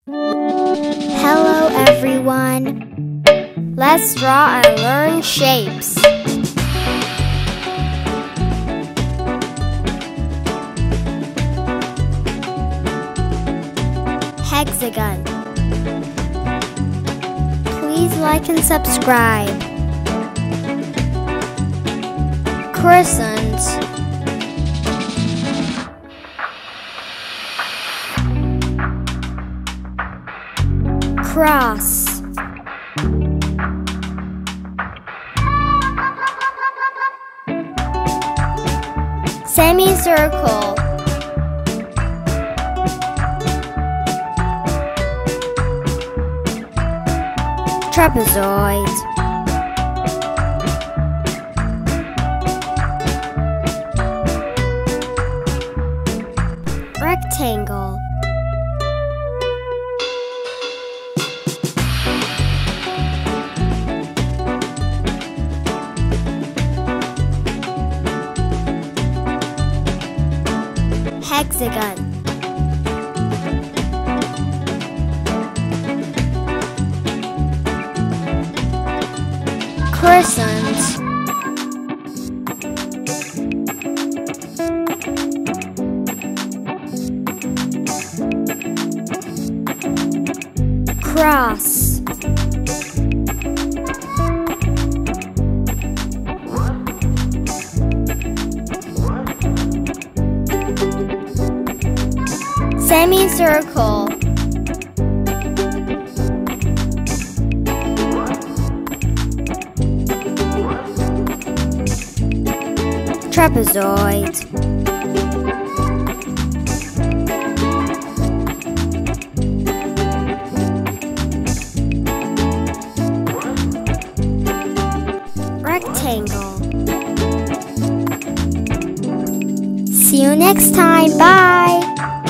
Hello everyone! Let's draw and learn shapes. Hexagon. Please like and subscribe. Crescent. Cross. Semicircle. Trapezoid. Rectangle. Hexagon. Crescent. Cross. Semicircle. Trapezoid. Rectangle. See you next time. Bye!